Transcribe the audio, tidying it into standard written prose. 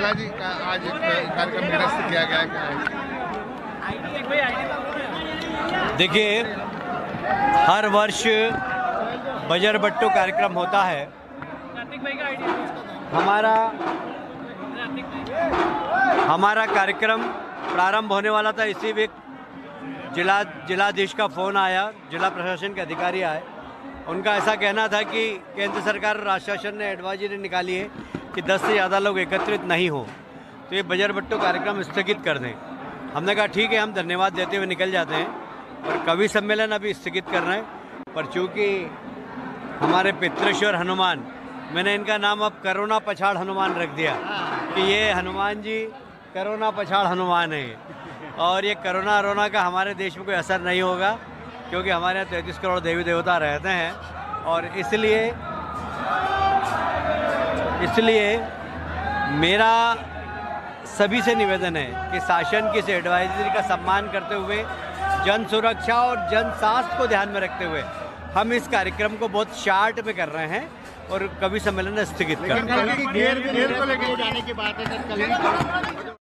पिताजी का आज एक कार्यक्रम निरस्त किया गया है। देखिए, हर वर्ष बजरबट्टू कार्यक्रम होता है। हमारा कार्यक्रम प्रारंभ होने वाला था, इसी वीक जिलाधीश का फ़ोन आया, जिला प्रशासन के अधिकारी आए। उनका ऐसा कहना था कि केंद्र सरकार और राज्य शासन ने एडवाइजरी निकाली है कि 10 से ज़्यादा लोग एकत्रित नहीं हो, तो ये बजरबट्टू कार्यक्रम स्थगित कर दें। हमने कहा ठीक है, हम धन्यवाद देते हुए निकल जाते हैं। और कवि सम्मेलन अभी स्थगित कर रहे हैं, पर चूँकि हमारे पितृश्वर हनुमान, मैंने इनका नाम अब करोना पछाड़ हनुमान रख दिया कि ये हनुमान जी करोना पछाड़ हनुमान है। और ये करोना का हमारे देश में कोई असर नहीं होगा, क्योंकि हमारे यहाँ 33 करोड़ देवी देवता रहते हैं। और इसलिए मेरा सभी से निवेदन है कि शासन की इस एडवाइजरी का सम्मान करते हुए, जन सुरक्षा और जन स्वास्थ्य को ध्यान में रखते हुए हम इस कार्यक्रम को बहुत शार्ट में कर रहे हैं और कवि सम्मेलन स्थगित कर।